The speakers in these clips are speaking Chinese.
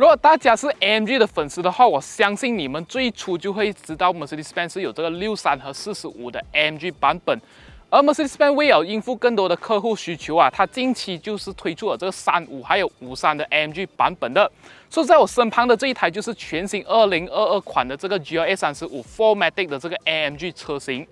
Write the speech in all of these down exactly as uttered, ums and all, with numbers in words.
如果大家是 A M G 的粉丝的话，我相信你们最初就会知道 Mercedes-Benz 有这个六三和四十五的 A M G 版本。而 Mercedes-Benz 为了应付更多的客户需求啊，它近期就是推出了这个三五还有五三的 A M G 版本的。所以在我身旁的这一台就是全新二零二二款的这个 G L A 三十五 four matic 的这个 A M G 车型。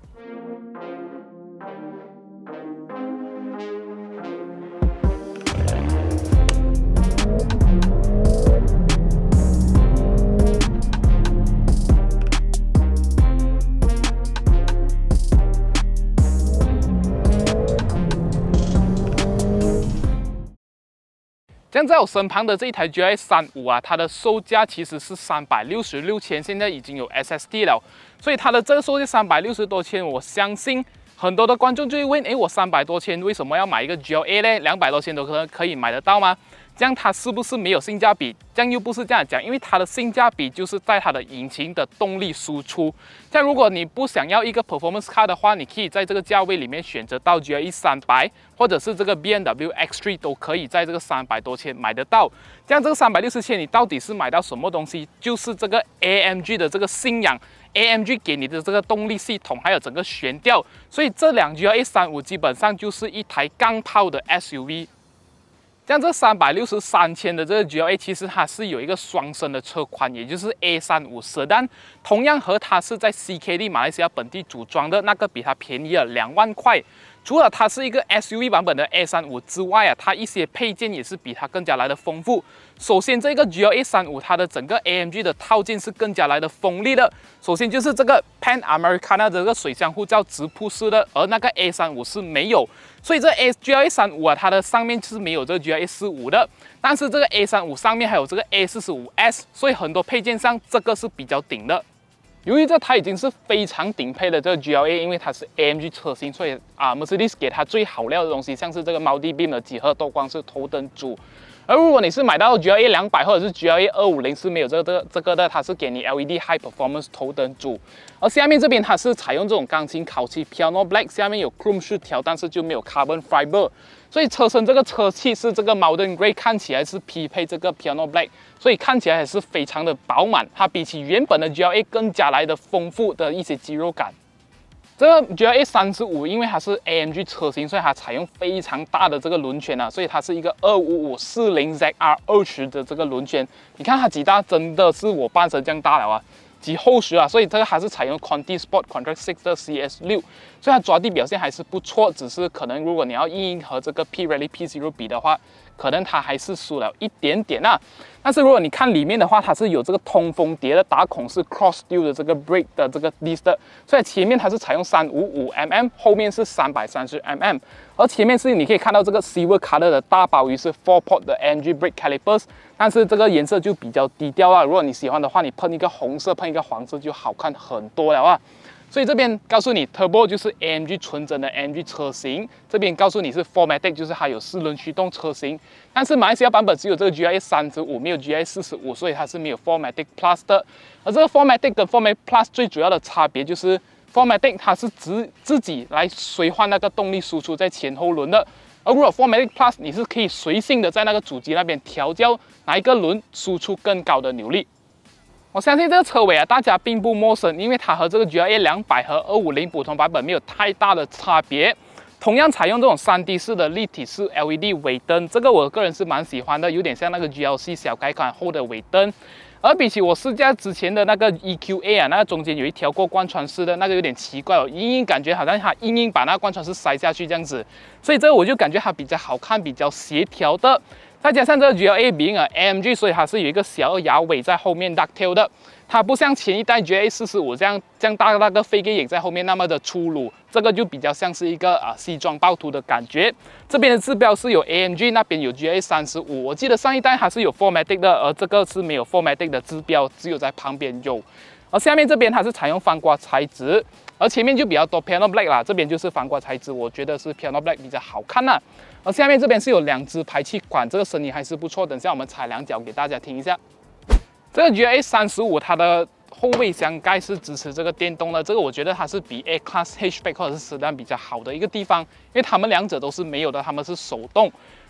像在我身旁的这一台 G L A 三五啊，它的售价其实是三百六十六千，现在已经有 S S D 了，所以它的这个售价三百六十多千，我相信很多的观众就会问：哎，我三百多千为什么要买一个 G L A 呢？两百多千都可能可以买得到吗？这样它是不是没有性价比？这样又不是这样讲，因为它的性价比就是在它的引擎的动力输出。像如果你不想要一个 performance car 的话，你可以在这个价位里面选择到 G L A 三百，或者是这个 B M W X 三都可以在这个三百多千买得到。这样这个三百六十千，你到底是买到什么东西？就是这个 A M G 的这个信仰。 A M G 给你的这个动力系统，还有整个悬吊，所以这辆 G L A 三五基本上就是一台钢炮的 S U V。像这三百六十三千的这个 G L A， 其实它是有一个双生的车宽，也就是 A 三五 Sedan， 同样和它是在 C K D 马来西亚本地组装的那个比它便宜了两万块。 除了它是一个 S U V 版本的 A 三五之外啊，它一些配件也是比它更加来的丰富。首先，这个 G L A 三五它的整个 A M G 的套件是更加来的锋利的。首先就是这个 Pan Americana 的这个水箱护罩直瀑式的，而那个 A 三五是没有。所以这 A G L A 三五啊，它的上面是没有这个 G L A 四五的，但是这个 A 三五上面还有这个 A 四十五 S， 所以很多配件上这个是比较顶的。 由于这台已经是非常顶配的这个 G L A， 因为它是 A M G 车型，所以啊 ，Mercedes 给它最好料的东西，像是这个 Multi Beam 的几何多光式头灯组。而如果你是买到 G L A 两百或者是 G L A 二五零是没有这个这个这个的，它是给你 L E D High Performance 头灯组。而下面这边它是采用这种钢琴烤漆 Piano Black， 下面有 Chrome 饰条，但是就没有 Carbon Fiber。 所以车身这个车漆是这个 Modern Grey， 看起来是匹配这个 Piano Black， 所以看起来还是非常的饱满。它比起原本的 G L A 更加来的丰富的一些肌肉感。这个 G L A 三十五，因为它是 A M G 车型，所以它采用非常大的这个轮圈啊，所以它是一个二五五四零 Z R 二十的这个轮圈。你看它几大，真的是我半身这样大了啊！ 极厚实啊，所以这个还是采用 Conti Sport Contract 六的 C S 六，所以它抓地表现还是不错，只是可能如果你要硬硬和这个 Pirelli P 十 比的话，可能它还是输了一点点啊。但是如果你看里面的话，它是有这个通风碟的打孔是 Cross Steel 的这个 brake 的这个 disc 的，所以前面它是采用三百五十五 millimeter， 后面是三百三十 millimeter， 而前面是你可以看到这个 Silver Color 的大鲍鱼是 four port 的 A M G brake calipers。 但是这个颜色就比较低调啦。如果你喜欢的话，你喷一个红色，喷一个黄色就好看很多了啊。所以这边告诉你 ，Turbo 就是 A M G 纯正的 A M G 車型。这边告诉你是 four matic， 就是它有四轮驱动车型。但是马来西亚版本只有这个 G L A 三十五，没有 G L A 四十五，所以它是没有 four matic Plus 的。而这个 four matic 跟 four matic Plus 最主要的差别就是four matic 它是自自己来随换那个动力输出在前后轮的。 而如果four matic Plus， 你是可以随性的在那个主机那边调教哪一个轮输出更高的扭力。我相信这个车尾啊，大家并不陌生，因为它和这个 G L A 两百和二五零普通版本没有太大的差别。同样采用这种 三 D 式的立体式 L E D 尾灯，这个我个人是蛮喜欢的，有点像那个 G L C 小改款后的尾灯。 而比起我试驾之前的那个 E Q A 啊，那个中间有一条过贯穿式的那个有点奇怪哦，隐隐感觉好像它硬硬把那个贯穿式塞下去这样子，所以这个我就感觉它比较好看，比较协调的。再加上这个 G L A 比啊 A M G， 所以它是有一个小摇尾在后面 ducktail 的，它不像前一代 G L A 四十五这样这样大那个飞碟影在后面那么的粗鲁，这个就比较像是一个啊西装暴徒的感觉。这边的字标是有 A M G， 那边有 G L A 三十五，我记得上一代它是有four matic的，而这个是没有four matic的字标，只有在旁边有。而下面这边它是采用翻刮材质，而前面就比较多 Piano Black 啦，这边就是翻刮材质，我觉得是 Piano Black 比较好看啦。而下面这边是有两支排气管，这个声音还是不错，等下我们踩两脚给大家听一下。这个 G L A 三十五它的后备箱盖是支持这个电动的，这个我觉得它是比 A Class Hatchback 或者是 Sedan 比较好的一个地方，因为它们两者都是没有的，它们是手动。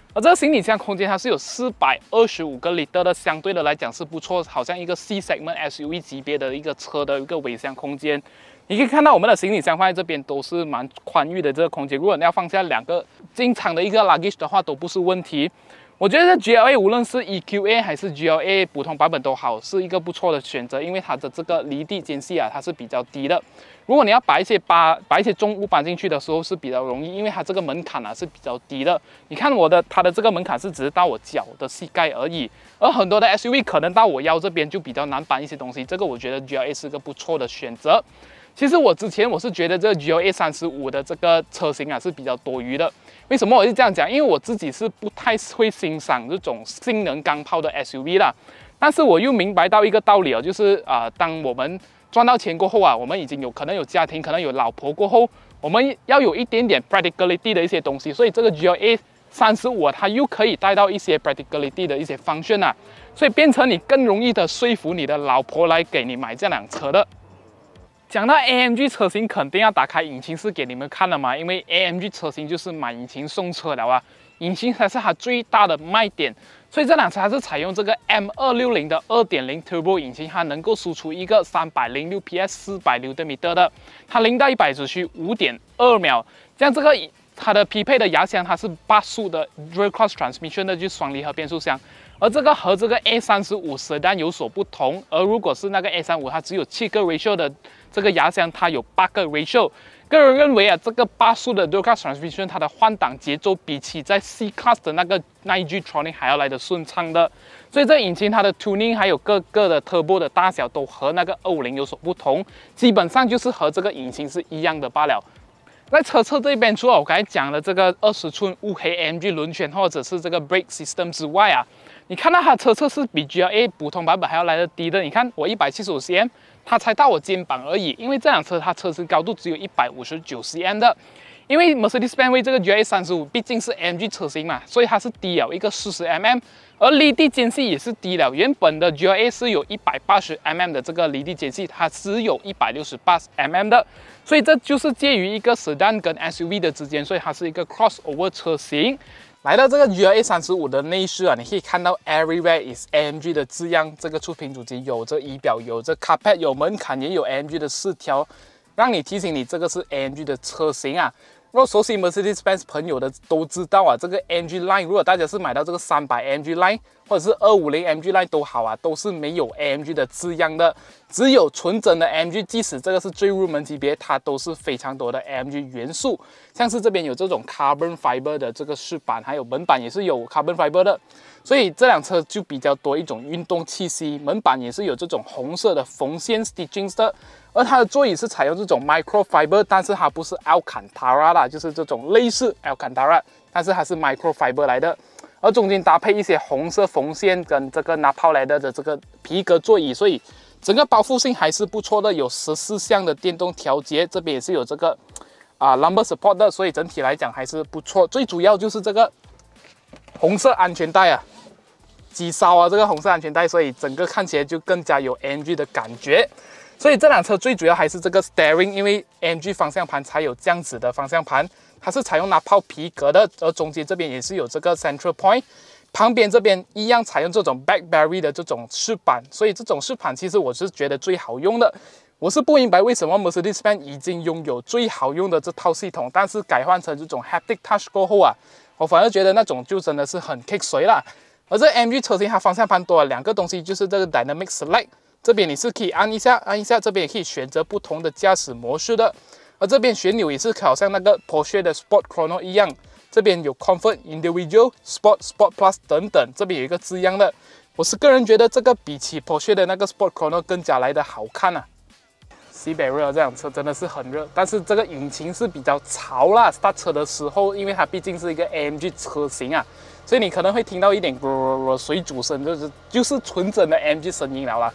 而这个行李箱空间它是有四百二十五个 liter 的，相对的来讲是不错，好像一个 C segment S U V 级别的一个车的一个尾箱空间。你可以看到我们的行李箱放在这边都是蛮宽裕的这个空间，如果你要放下两个经常的一个 luggage 的话都不是问题。我觉得 G L A 无论是 E Q A 还是 G L A 普通版本都好，是一个不错的选择，因为它的这个离地间隙啊它是比较低的。如果你要把一些把把一些重物搬进去的时候是比较容易，因为它这个门槛啊是比较低的。你看我的它的这个门槛是只是到我脚的膝盖而已，而很多的 S U V 可能到我腰这边就比较难搬一些东西，这个我觉得 G L A 是个不错的选择。其实我之前我是觉得这个 G L A 三十五的这个车型啊是比较多余的。为什么我是这样讲？因为我自己是不太会欣赏这种性能钢炮的 S U V 啦。但是我又明白到一个道理哦，就是啊、呃，当我们赚到钱过后啊，我们已经有可能有家庭，可能有老婆过后，我们要有一点点 practicality 的一些东西。所以这个 G L A 三十五啊，它又可以带到一些 practicality 的一些function啊，所以变成你更容易的说服你的老婆来给你买这辆车的。讲到 A M G 车型，肯定要打开引擎室给你们看了嘛，因为 A M G 车型就是买引擎送车了啊，引擎才是它最大的卖点，所以这辆车还是采用这个 M 二六零的 二点零 Turbo 引擎，它能够输出一个三百零六匹 四百牛顿米的，它零到一百只需五点二秒，像这个它的匹配的牙箱，它是八速的 Dual Clutch Transmission 的，就是双离合变速箱。而这个和这个 A 三十五 Sedan 有所不同，而如果是那个 A 三十五，它只有七个 ratio 的这个牙箱，它有八个 ratio。个人认为啊，这个八速的 Dual Clutch Transmission 它的换挡节奏比起在 C Class 的那个 nine G Tronic 还要来的顺畅的，所以这引擎它的 tuning 还有各个的 turbo 的大小都和那个二五零有所不同，基本上就是和这个引擎是一样的罢了。在车侧这边，除了我刚才讲的这个二十寸雾黑 A M G 轮圈或者是这个 brake system 之外啊，你看到它车侧是比 G L A 普通版本还要来的低的。你看我一百七十五 cm， 它才到我肩膀而已，因为这辆车它车身高度只有一百五十九 cm 的。因为 Mercedes-Benz 这个 G L A 三十五毕竟是 A M G 车型嘛，所以它是低了一个四十 mm， 而离地间隙也是低了。原本的 G L A 是有一百八十 mm 的这个离地间隙，它只有一百六十八 mm 的，所以这就是介于一个 Sedan 跟 S U V 的之间，所以它是一个 crossover 车型。来到这个 G L A 三十五的内饰啊，你可以看到 Everywhere is A M G 的字样。这个触屏主机有着仪表，有着 carpet， 有门槛，也有 A M G 的饰条，让你提醒你这个是 A M G 的车型啊。如果熟悉 Mercedes-Benz 朋友的都知道啊，这个 A M G Line， 如果大家是买到这个三百 A M G Line 或者是二五零 A M G Line 都好啊，都是没有 A M G 的字样的，只有纯正的 A M G， 即使这个是最入门级别，它都是非常多的 A M G 元素，像是这边有这种 Carbon Fiber 的这个饰板，还有门板也是有 Carbon Fiber 的，所以这辆车就比较多一种运动气息。门板也是有这种红色的缝线 stitchings 的。而它的座椅是采用这种 microfiber， 但是它不是 Alcantara 啦，就是这种类似 Alcantara， 但是它是 microfiber 来的。而中间搭配一些红色缝线跟这个拿炮来的的这个皮革座椅，所以整个包覆性还是不错的。有十四项的电动调节，这边也是有这个啊 lumbar support 的，所以整体来讲还是不错。最主要就是这个红色安全带啊，机烧啊，这个红色安全带，所以整个看起来就更加有 A M G 的感觉。所以这辆车最主要还是这个 steering， 因为 A M G 方向盘才有这样子的方向盘，它是采用拿炮皮革的，而中间这边也是有这个 central point， 旁边这边一样采用这种 Blackberry 的这种饰板，所以这种饰板其实我是觉得最好用的。我是不明白为什么 Mercedes-Benz 已经拥有最好用的这套系统，但是改换成这种 haptic touch 过后啊，我反而觉得那种就真的是很 kick 水啦。而这 A M G 车型它方向盘多了两个东西，就是这个 Dynamic Select。这边你是可以按一下，按一下，这边也可以选择不同的驾驶模式的。而这边旋钮也是好像那个 Porsche 的 Sport Chrono 一样，这边有 Comfort、Individual、Sport、Sport Plus 等等，这边有一个字样的。我是个人觉得这个比起 Porsche 的那个 Sport Chrono 更加来的好看啊。Siberian 这辆车真的是很热，但是这个引擎是比较潮啦。start 车的时候，因为它毕竟是一个 A M G 车型啊，所以你可能会听到一点水煮声，就是就是纯正的 A M G 声音了啦。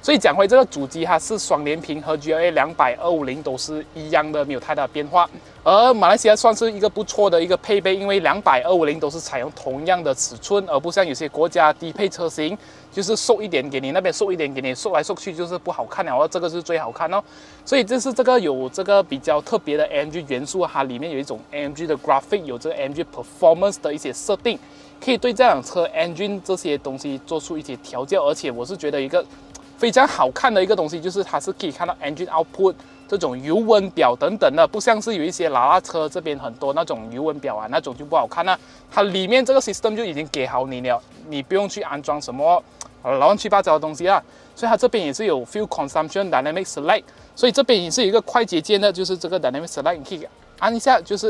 所以讲回这个主机，它是双联屏和 G L A 两百二五零都是一样的，没有太大的变化。而马来西亚算是一个不错的一个配备，因为两百二五零都是采用同样的尺寸，而不像有些国家低配车型就是瘦一点给你，那边瘦一点给你，瘦来瘦去就是不好看了，而这个是最好看哦。所以这是这个有这个比较特别的 A M G 元素，它里面有一种 A M G 的 graphic， 有这个 A M G performance 的一些设定，可以对这辆车 engine 这些东西做出一些调教，而且我是觉得一个非常好看的一个东西，就是它是可以看到 engine output 这种油温表等等的，不像是有一些拉拉车这边很多那种油温表啊，那种就不好看了。它里面这个 system 就已经给好你了，你不用去安装什么乱七八糟的东西啊。所以它这边也是有 fuel consumption dynamic select， 所以这边也是有一个快捷键的，就是这个 dynamic select， 你可以按一下，就是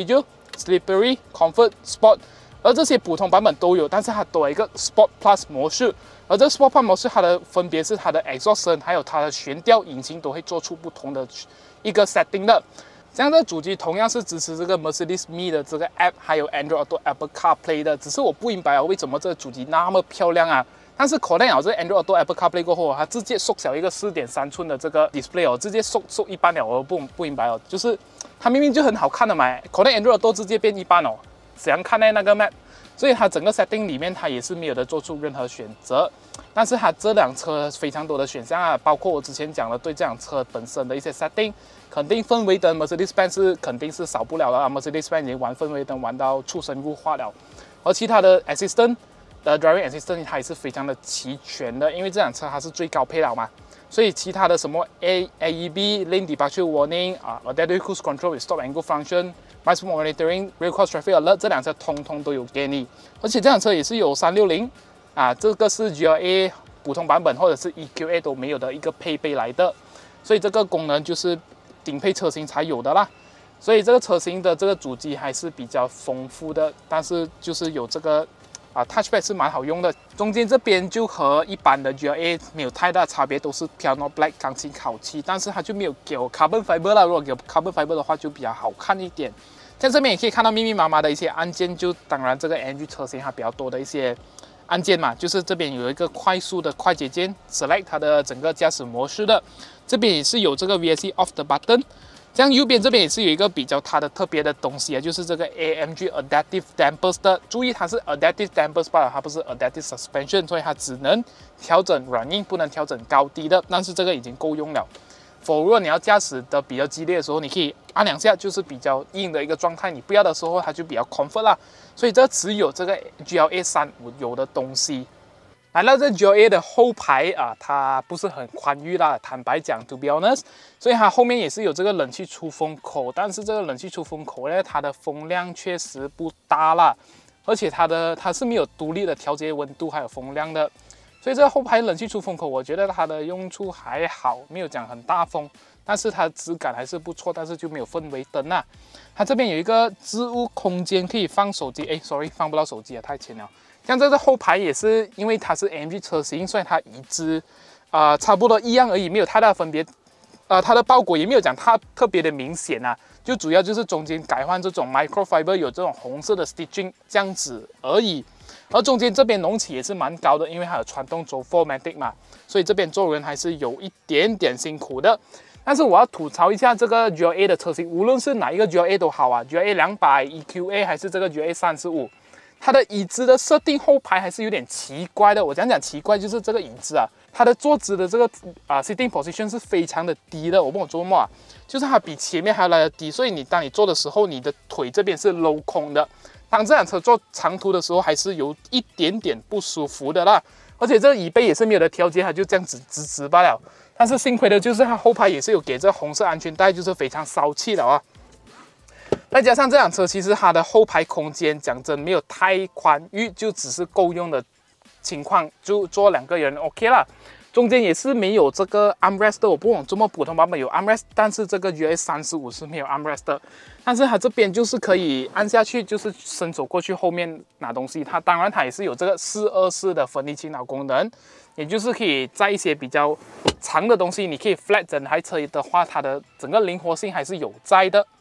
individual、slippery、comfort、sport。而这些普通版本都有，但是它多一个 Sport Plus 模式，而这个 Sport Plus 模式它的分别是它的 exhaust 声还有它的悬吊引擎都会做出不同的一个 setting 的。这样的主机同样是支持这个 Mercedes Me 的这个 app， 还有 Android Auto Apple CarPlay 的。只是我不明白啊，为什么这个主机那么漂亮啊？但是可能啊，这 Android Auto Apple CarPlay 过后，它直接缩小一个 四点三寸的这个 display 哦，直接缩缩一半了，我不不明白哦，就是它明明就很好看的嘛，可能 Android Auto 直接变一半哦。怎样看待那个 map？ 所以它整个 setting 里面它也是没有的做出任何选择，但是它这辆车非常多的选项啊，包括我之前讲的对这辆车本身的一些 setting， 肯定氛围灯 Mercedes-Benz 是肯定是少不了的啊 ，Mercedes-Benz 已经玩氛围灯玩到出神入化了，而其他的 assistant 的 driving assistant 它也是非常的齐全的，因为这辆车它是最高配了嘛。所以其他的什么 A E B、Lane Departure Warning 啊 ，Adaptive Cruise Control with Stop and Go Function、Blind Spot Monitoring、Rear Cross Traffic Alert 这辆车通通都有给你，而且这辆车也是有三六零啊，这个是 G L A 普通版本或者是 E Q A 都没有的一个配备来的，所以这个功能就是顶配车型才有的啦。所以这个车型的这个主机还是比较丰富的，但是就是有这个。啊 ，Touchpad 是蛮好用的，中间这边就和一般的 G L A 没有太大差别，都是 Piano Black 钢琴烤漆，但是它就没有给我 Carbon Fiber 啦。如果给 Carbon Fiber 的话，就比较好看一点。在这边也可以看到密密麻麻的一些按键，就当然这个 A M G 车型它比较多的一些按键嘛，就是这边有一个快速的快捷键 ，Select 它的整个驾驶模式的，这边也是有这个 V S C Off 的 button。这样右边这边也是有一个比较它的特别的东西啊，就是这个 A M G Adaptive Dampers 的，注意它是 Adaptive Dampers 罢了，它不是 Adaptive Suspension， 所以它只能调整软硬，不能调整高低的，但是这个已经够用了。否如果你要驾驶的比较激烈的时候，你可以按两下，就是比较硬的一个状态，你不要的时候它就比较 comfort 啦。所以这只有这个 G L A 三五有的东西。来到这 G L A 的后排啊，它不是很宽裕啦，坦白讲 ，to be honest， 所以它后面也是有这个冷气出风口，但是这个冷气出风口呢，它的风量确实不大啦，而且它的它是没有独立的调节温度还有风量的，所以这个后排冷气出风口，我觉得它的用处还好，没有讲很大风，但是它的质感还是不错，但是就没有氛围灯啊。它这边有一个置物空间，可以放手机，哎 ，sorry， 放不到手机啊，太浅了。像这个后排也是，因为它是 A M G 车型，所以它移植啊、呃、差不多一样而已，没有太大的分别。呃，它的包裹也没有讲它特别的明显啊，就主要就是中间改换这种 microfiber， 有这种红色的 stitching 这样子而已。而中间这边隆起也是蛮高的，因为它有传动轴 four matic 嘛，所以这边做人还是有一点点辛苦的。但是我要吐槽一下这个 G L A 的车型，无论是哪一个 G L A 都好啊 ，G L A 两百 E Q A 还是这个 G L A 三十五。它的椅子的设定后排还是有点奇怪的。我讲讲奇怪，就是这个椅子啊，它的坐姿的这个啊、呃、sitting position 是非常的低的。我问我做梦啊，就是它比前面还要来的低，所以你当你坐的时候，你的腿这边是镂空的。当这辆车坐长途的时候，还是有一点点不舒服的啦。而且这个椅背也是没有的调节，它就这样子直直罢了。但是幸亏的就是它后排也是有给这红色安全带，就是非常骚气的啊。再加上这辆车其实它的后排空间讲真没有太宽裕，就只是够用的情况，就坐两个人 OK 啦。中间也是没有这个 armrest 的，我不懂这么普通版本有 armrest， 但是这个 G L A 三十五是没有 armrest 的。但是它这边就是可以按下去，就是伸手过去后面拿东西。它当然它也是有这个四二四的分离倾倒功能，也就是可以在一些比较长的东西，你可以 flat 整台车的话，它的整个灵活性还是有在的。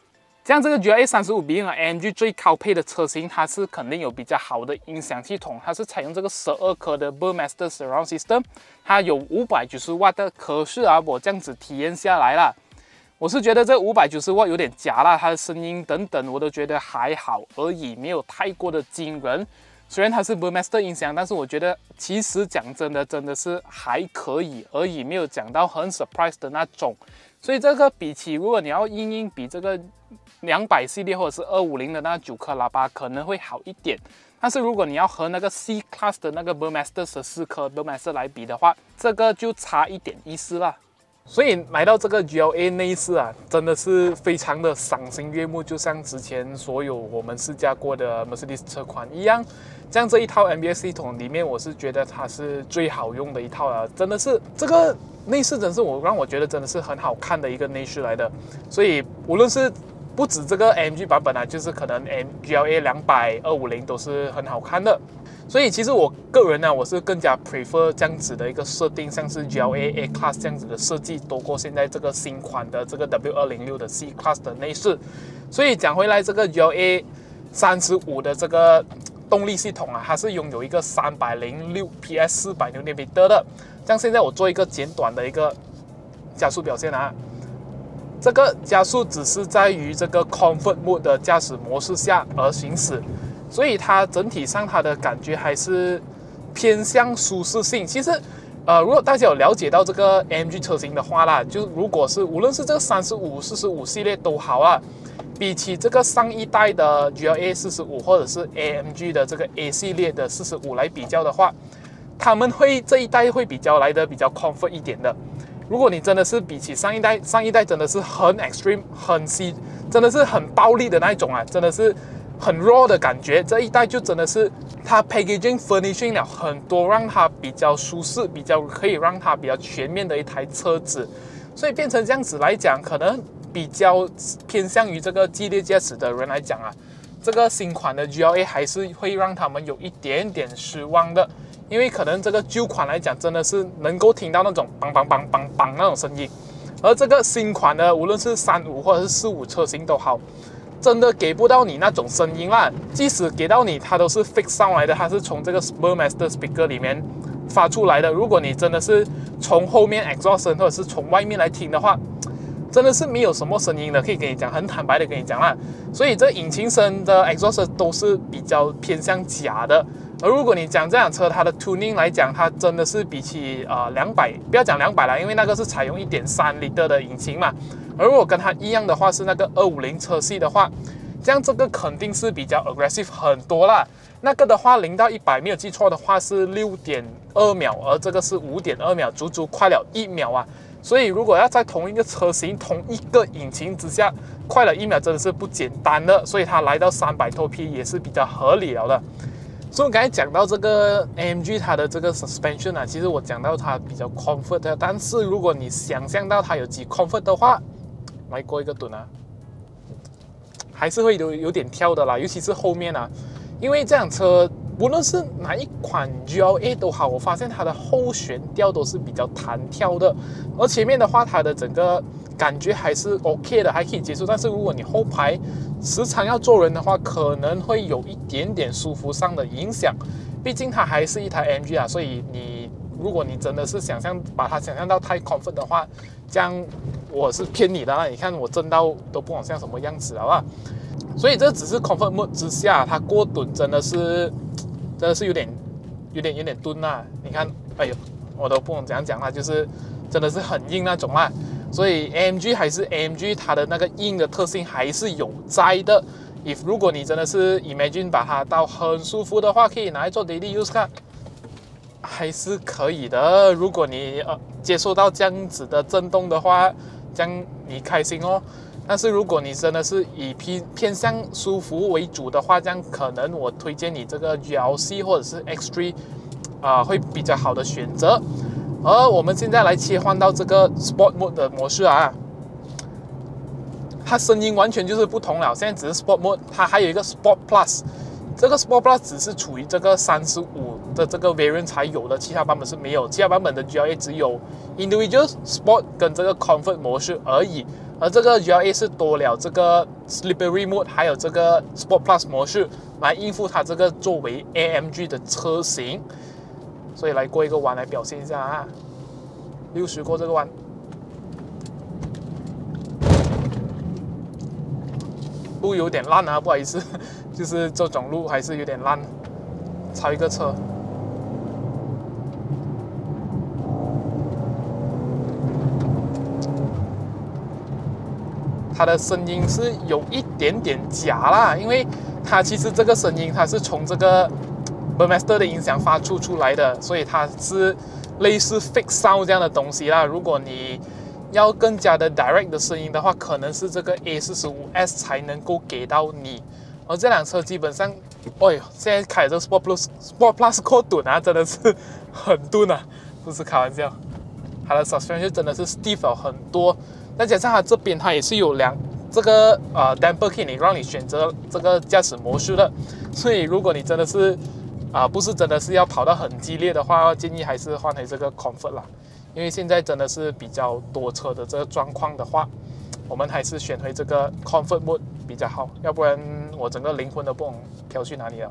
这样这个 G L A 三十五比用了 A M G 最高配的车型，它是肯定有比较好的音响系统，它是采用这个十二颗的 Burmester Surround System， 它有五百九十瓦的。可是啊，我这样子体验下来啦，我是觉得这五百九十瓦有点假啦，它的声音等等我都觉得还好而已，没有太过的惊人。虽然它是 Burmester 音响，但是我觉得其实讲真的，真的是还可以而已，没有讲到很 surprise 的那种。所以这个比起，如果你要硬硬比这个两百系列或者是二五零的那九颗喇叭可能会好一点，但是如果你要和那个 C Class 的那个 Burmester 十四颗 Burmester 来比的话，这个就差一点意思啦。所以来到这个 G L A 内饰啊，真的是非常的赏心悦目，就像之前所有我们试驾过的 Mercedes 车款一样。这样这一套 M B S 系统里面，我是觉得它是最好用的一套了，真的是这个内饰真是我让我觉得真的是很好看的一个内饰来的。所以无论是不止这个 A M G 版本啊，就是可能 G L A 两百、二五零都是很好看的。所以其实我个人呢，我是更加 prefer 这样子的一个设定，像是 G L A A Class 这样子的设计，多过现在这个新款的这个 W 二零六的 C Class 的内饰。所以讲回来，这个 G L A 三十五的这个动力系统啊，它是拥有一个三百零六匹 四百牛米的。像现在我做一个简短的一个加速表现啊，这个加速只是在于这个 Comfort Mode 的驾驶模式下而行驶。所以它整体上它的感觉还是偏向舒适性。其实，呃，如果大家有了解到这个 A M G 车型的话啦，就如果是无论是这个三十五、四十五系列都好啊，比起这个上一代的 G L A 四十五或者是 A M G 的这个 A 系列的四十五来比较的话，他们会这一代会比较来的比较 comfort 一点的。如果你真的是比起上一代，上一代真的是很 extreme、很细，真的是很暴力的那一种啊，真的是很 raw 的感觉。这一代就真的是它 packaging furnishing 了很多，让它比较舒适，比较可以让它比较全面的一台车子。所以变成这样子来讲，可能比较偏向于这个激烈驾驶的人来讲啊，这个新款的 G L A 还是会让他们有一点点失望的。因为可能这个旧款来讲，真的是能够听到那种梆梆梆梆梆那种声音，而这个新款的，无论是三五或者是四五车型都好，真的给不到你那种声音啦。即使给到你，它都是 fix 上来的，它是从这个 Burmester speaker 里面发出来的。如果你真的是从后面 exhaust 或者是从外面来听的话，真的是没有什么声音的，可以跟你讲，很坦白的跟你讲啦。所以这引擎声的 exhaust 都是比较偏向假的。而如果你讲这辆车它的 tuning 来讲，它真的是比起呃两百，不要讲两百啦，因为那个是采用 一点三 liter 的引擎嘛。而如果跟它一样的话是那个二五零车系的话，这样这个肯定是比较 aggressive 很多啦。那个的话零到一百没有记错的话是 六点二秒，而这个是 五点二秒，足足快了一秒啊。所以如果要在同一个车型同一个引擎之下快了一秒，真的是不简单的。所以它来到三百多匹也是比较合理了的。所以我刚才讲到这个 A M G 它的这个 suspension 啊，其实我讲到它比较 comfort 的，但是如果你想象到它有几 comfort 的话，来过一个蹲啊，还是会有有点跳的啦，尤其是后面啊，因为这辆车无论是哪一款 G L A 都好，我发现它的后悬吊都是比较弹跳的，而前面的话它的整个感觉还是 OK 的，还可以接受。但是如果你后排时常要坐人的话，可能会有一点点舒服上的影响。毕竟它还是一台 A M G 啊，所以你如果你真的是想象把它想象到太 comfort 的话，这样我是骗你的啦。你看我震到都不懂像什么样子了吧？所以这只是 comfort mode 之下，它过蹲真的是真的是有点有点有点蹲啦。你看，哎呦，我都不懂怎样讲啦，就是真的是很硬那种啦。所以 A M G 还是 A M G， 它的那个硬的特性还是有在的。if 如果你真的是 imagine 把它到很舒服的话，可以拿来做 daily use 看，还是可以的。如果你呃接受到这样子的震动的话，这样你开心哦。但是如果你真的是以偏偏向舒服为主的话，这样可能我推荐你这个 G L C 或者是 X 三 啊、呃、会比较好的选择。而我们现在来切换到这个 Sport Mode 的模式啊，它声音完全就是不同了。现在只是 Sport Mode， 它还有一个 Sport Plus， 这个 Sport Plus 只是处于这个三十五的这个 variant 才有的，其他版本是没有。其他版本的 G L A 只有 Individual Sport 跟这个 Comfort 模式而已。 而这个 G L A 是多了这个 Slippery Mode， 还有这个 Sport Plus 模式来应付它这个作为 A M G 的车型。所以来过一个弯来表现一下啊，六十过这个弯。路有点烂啊，不好意思，就是这种路还是有点烂，超一个车。它的声音是有一点点假啦，因为它其实这个声音它是从这个 Burmester 的音响发出出来的，所以它是类似 fake sound 这样的东西啦。如果你要更加的 direct 的声音的话，可能是这个 A 四十五 S 才能够给到你。而这辆车基本上，哎呦，现在开这个 Sport Plus Sport Plus 够钝啊，真的是很钝啊，不是开玩笑。它的 suspension 真的是 stiff 了很多。再加上它这边它也是有两这个呃 damper kit， 你让你选择这个驾驶模式的，所以如果你真的是啊、呃、不是真的是要跑到很激烈的话，建议还是换回这个 comfort 啦，因为现在真的是比较多车的这个状况的话，我们还是选回这个 comfort mode 比较好，要不然我整个灵魂都不懂飘去哪里了。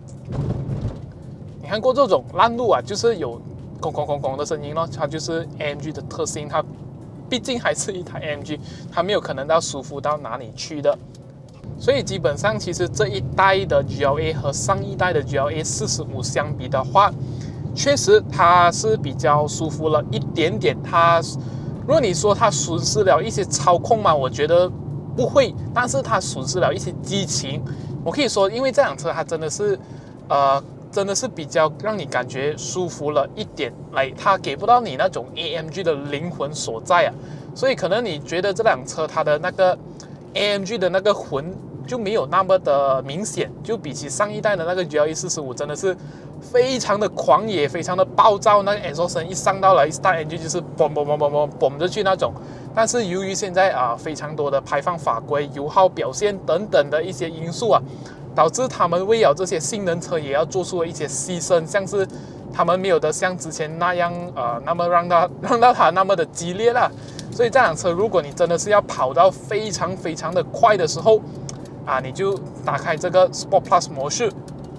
你看过这种烂路啊，就是有空空空空的声音咯，它就是 A M G 的特性，它毕竟还是一台 A M G， 它没有可能到舒服到哪里去的。所以基本上，其实这一代的 G L A 和上一代的 G L A 四十五相比的话，确实它是比较舒服了一点点。它如果你说它损失了一些操控嘛，我觉得不会，但是它损失了一些激情。我可以说，因为这辆车它真的是，呃。真的是比较让你感觉舒服了一点，来，它给不到你那种 A M G 的灵魂所在啊，所以可能你觉得这辆车它的那个 A M G 的那个魂就没有那么的明显，就比起上一代的那个 G L A 四十五真的是非常的狂野，非常的暴躁，那个 exhaust 声一上到来 start engine 就是嘣嘣嘣嘣嘣嘣着去那种。但是由于现在啊非常多的排放法规、油耗表现等等的一些因素啊，导致他们为了这些性能车也要做出了一些牺牲，像是他们没有的像之前那样呃，那么让它让到它那么的激烈啦。所以这辆车如果你真的是要跑到非常非常的快的时候啊，你就打开这个 Sport Plus 模式。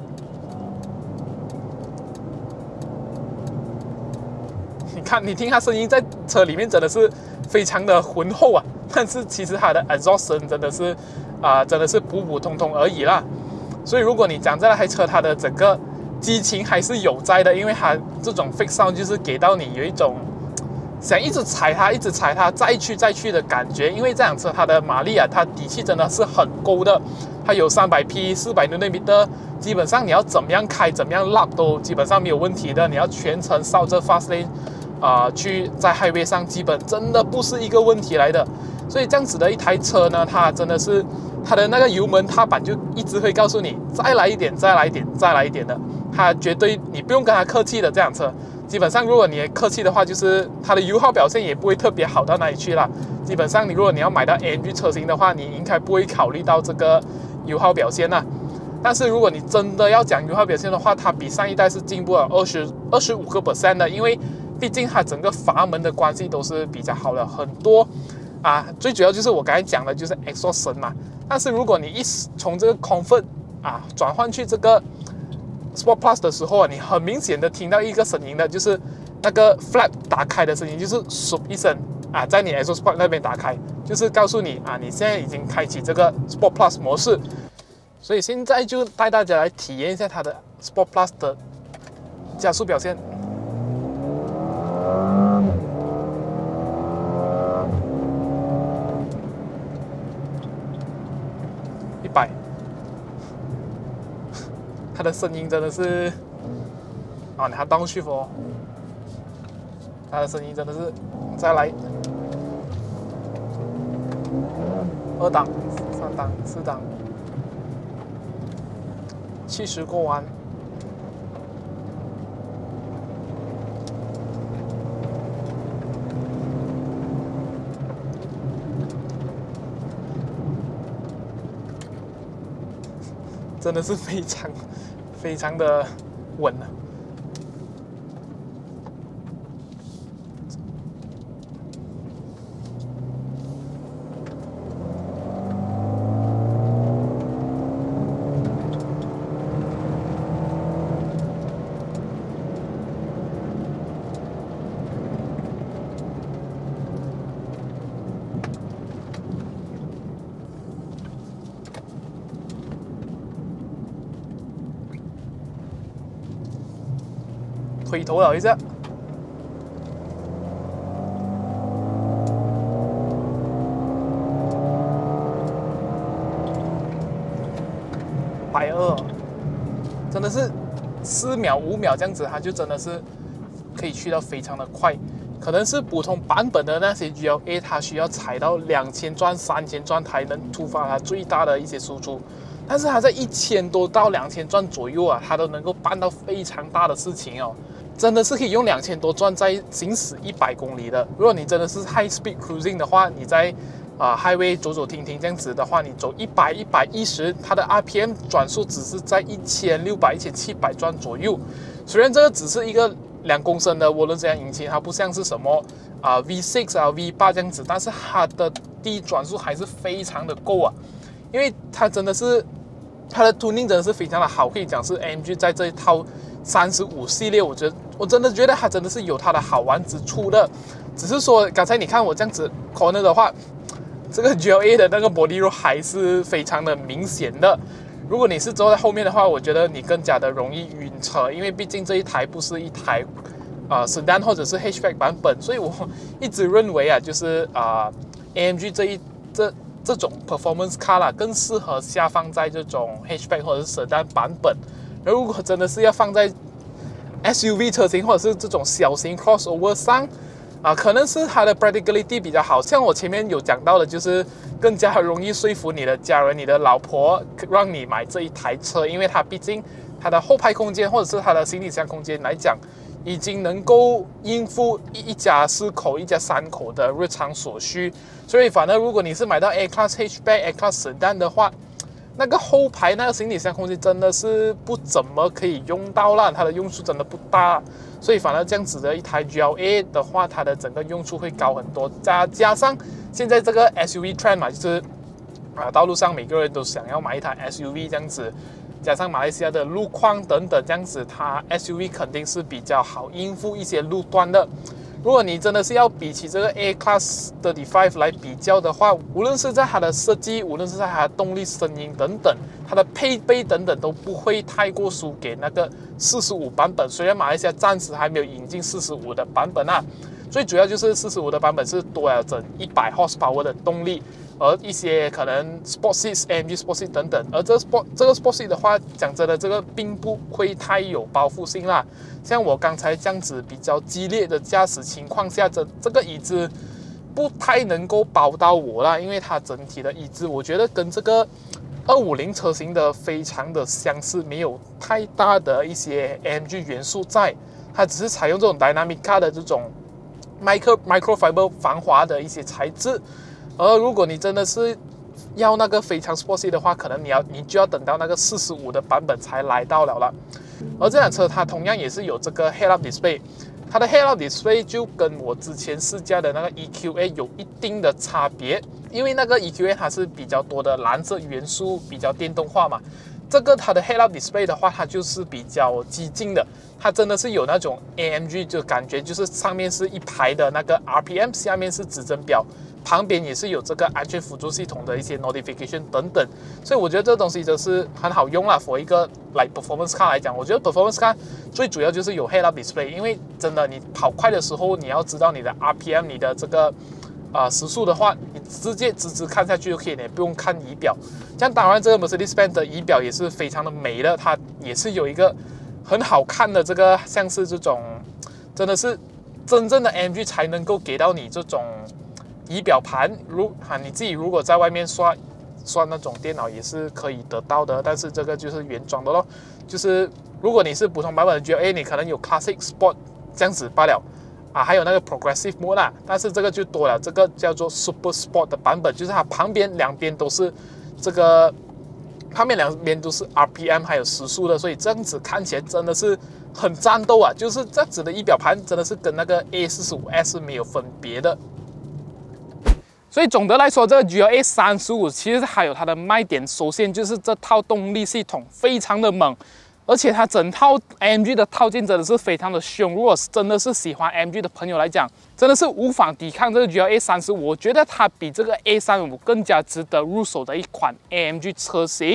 你看，你听它声音在车里面真的是非常的浑厚啊，但是其实它的 exhaust 声真的是啊、呃，真的是普普通通而已啦。所以如果你讲这台车它的整个激情还是有在的，因为它这种 fake sound 就是给到你有一种想一直踩它、一直踩它、再去再去的感觉。因为这辆车它的马力啊，它底气真的是很够的，它有三百匹、四百牛顿米的，基本上你要怎么样开、怎么样 lap 都基本上没有问题的。你要全程烧着 fast lane 啊、呃，去在 highway 上，基本真的不是一个问题来的。所以这样子的一台车呢，它真的是它的那个油门踏板就一直会告诉你再来一点，再来一点，再来一点的。它绝对你不用跟它客气的，这辆车基本上如果你客气的话，就是它的油耗表现也不会特别好到哪里去啦。基本上你如果你要买到 A M G 车型的话，你应该不会考虑到这个油耗表现啦。但是如果你真的要讲油耗表现的话，它比上一代是进步了二十二十五个 percent 的，因为毕竟它整个阀门的关系都是比较好了很多。啊，最主要就是我刚才讲的，就是 exhaust 声嘛。但是如果你一从这个 comfort 啊转换去这个 Sport Plus 的时候啊，你很明显的听到一个声音的，就是那个 flap 打开的声音，就是嗖一声啊，在你 exhaust port 那边打开，就是告诉你啊，你现在已经开启这个 Sport Plus 模式。所以现在就带大家来体验一下它的 Sport Plus 的加速表现。一百，它的声音真的是啊，你还 downshift 哦，它的声音真的是，再来二档、三档、四档，七十过弯。真的是非常非常的稳了。 回头了一下。百二，真的是四秒五秒这样子，它就真的是可以去到非常的快。可能是普通版本的那些 G L A， 它需要踩到两千转、三千转才能突发它最大的一些输出，但是它在一千多到两千转左右啊，它都能够办到非常大的事情哦。真的是可以用两千多转在行驶一百公里的。如果你真的是 high speed cruising 的话，你在啊、呃、highway 走走停停这样子的话，你走一百、一百一十，它的 R P M 转速只是在一千六百、一千七百转左右。虽然这个只是一个两公升的涡轮增压引擎，它不像是什么啊、呃、V 六 啊 V 八这样子，但是它的低转速还是非常的够啊，因为它真的是它的 tuning 真的是非常的好，可以讲是 A M G 在这一套三十五系列，我觉得我真的觉得它真的是有它的好玩之处的。只是说刚才你看我这样子 corner 的话，这个 G L A 的那个 body roll 还是非常的明显的。如果你是坐在后面的话，我觉得你更加的容易晕车，因为毕竟这一台不是一台啊、呃、sedan 或者是 hatchback 版本，所以我一直认为啊，就是啊、呃、A M G 这一这这种 performance car 啦，更适合下放在这种 hatchback 或者是 sedan 版本。而如果真的是要放在 S U V 车型或者是这种小型 crossover 上，啊，可能是它的 practicality 比较好，像我前面有讲到的，就是更加容易说服你的家人、你的老婆，让你买这一台车，因为它毕竟它的后排空间或者是它的行李箱空间来讲，已经能够应付一家四口、一家三口的日常所需。所以，反而如果你是买到 A Class Hatchback、A Class Sedan 的话，那个后排那个行李箱空间真的是不怎么可以用到啦，它的用处真的不大。所以反而这样子的一台 G L A 的话，它的整个用处会高很多。加加上现在这个 S U V trend 嘛，就是啊，道路上每个人都想要买一台 S U V 这样子，加上马来西亚的路况等等这样子，它 S U V 肯定是比较好应付一些路段的。如果你真的是要比起这个 A Class 三十五来比较的话，无论是在它的设计，无论是在它的动力、声音等等，它的配备等等都不会太过输给那个四十五版本。虽然马来西亚暂时还没有引进四十五的版本啊，最主要就是四十五的版本是多了整一百 horsepower 的动力，而一些可能 Sport Seat、A M G Sport Seat 等等。而这 Sport 这个 Sport Seat 的话，讲真的，这个并不会太有包覆性啦。像我刚才这样子比较激烈的驾驶情况下，这这个椅子不太能够包到我啦，因为它整体的椅子我觉得跟这个二五零车型的非常的相似，没有太大的一些 A M G 元素在，它只是采用这种 Dynamica 的这种 micro microfiber 防滑的一些材质。而如果你真的是要那个非常 sporty 的话，可能你要你就要等到那个四十五的版本才来到了了。而这辆车它同样也是有这个 head-up display， 它的 head-up display 就跟我之前试驾的那个 E Q A 有一定的差别，因为那个 E Q A 它是比较多的蓝色元素，比较电动化嘛。这个它的 head-up display 的话，它就是比较激进的，它真的是有那种 A M G 就感觉，就是上面是一排的那个 R P M， 下面是指针表。旁边也是有这个安全辅助系统的一些 notification 等等，所以我觉得这个东西就是很好用啦。for 一个 like performance car 来讲，我觉得 performance car 最主要就是有 head-up display， 因为真的你跑快的时候，你要知道你的 R P M， 你的这个啊、呃、时速的话，你直接直直看下去就可以，你不用看仪表。这样当然，这个 Mercedes-Benz 的仪表也是非常的美的，它也是有一个很好看的这个，像是这种真的是真正的 A M G 才能够给到你这种仪表盘，如啊你自己如果在外面刷刷那种电脑也是可以得到的，但是这个就是原装的咯。就是如果你是普通版本的 G L A， 你可能有 Classic Sport 这样子罢了啊，还有那个 Progressive Mode 啦，但是这个就多了，这个叫做 Super Sport 的版本，就是它旁边两边都是这个，旁边两边都是 R P M 还有时速的，所以这样子看起来真的是很战斗啊！就是这样子的仪表盘真的是跟那个 A 四十五 S 没有分别的。所以总的来说，这个 G L A 三十五其实还有它的卖点，首先就是这套动力系统非常的猛，而且它整套 A M G 的套件真的是非常的凶。如果真的是喜欢 A M G 的朋友来讲，真的是无法抵抗这个 G L A 三十五。我觉得它比这个 A 三十五更加值得入手的一款 A M G 车型。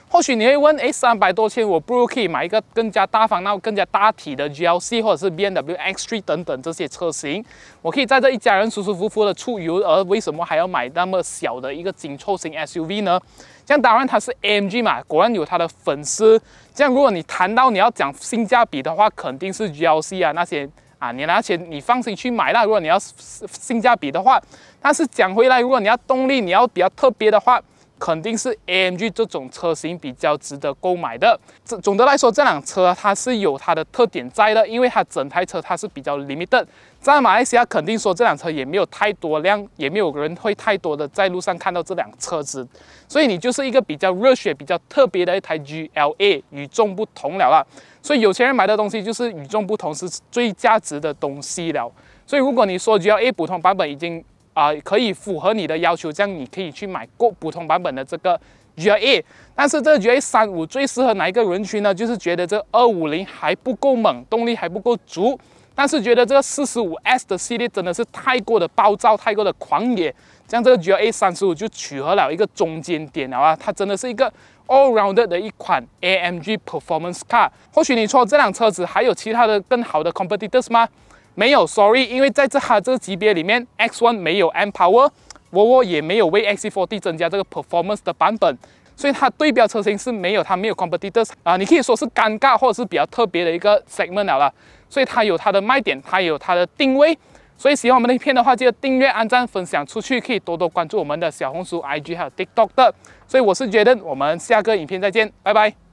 或许你会问，哎，三百多千，我不如可以买一个更加大方、然后更加大体的 G L C 或者是 B M W X 三 等等这些车型，我可以在这一家人舒舒服服的出游，而为什么还要买那么小的一个紧凑型 S U V 呢？这样当然它是 A M G 嘛，果然有它的粉丝。这样如果你谈到你要讲性价比的话，肯定是 G L C 啊那些啊，你拿钱你放心去买啦。如果你要性价比的话，但是讲回来，如果你要动力，你要比较特别的话，肯定是 A M G 这种车型比较值得购买的。这总的来说，这辆车它是有它的特点在的，因为它整台车它是比较 limited。在马来西亚，肯定说这辆车也没有太多辆，也没有人会太多的在路上看到这辆车子，所以你就是一个比较热血、比较特别的一台 G L A， 与众不同了啦。所以有钱人买的东西就是与众不同，是最价值的东西了。所以如果你说 G L A 普通版本已经啊、呃，可以符合你的要求，这样你可以去买过普通版本的这个 G L A。但是这个 G L A 三五最适合哪一个人群呢？就是觉得这二五零还不够猛，动力还不够足，但是觉得这个四十五 S 的系列真的是太过的暴躁，太过的狂野，这样这个 G L A 三十五就取合了一个中间点了啊！它真的是一个 all rounded 的一款 A M G performance car。或许你说这辆车子还有其他的更好的 competitors 吗？没有 ，sorry， 因为在这它这个级别里面 ，X 一 没有 M Power，Volvo 也没有为 X C 四十增加这个 performance 的版本，所以它对标车型是没有，它没有 competitors 啊，你可以说是尴尬或者是比较特别的一个 segment 了啦，所以它有它的卖点，它有它的定位。所以喜欢我们的影片的话，记得订阅、按赞、分享出去，可以多多关注我们的小红书、I G 还有 TikTok 的。所以我是 Jaden，我们下个影片再见，拜拜。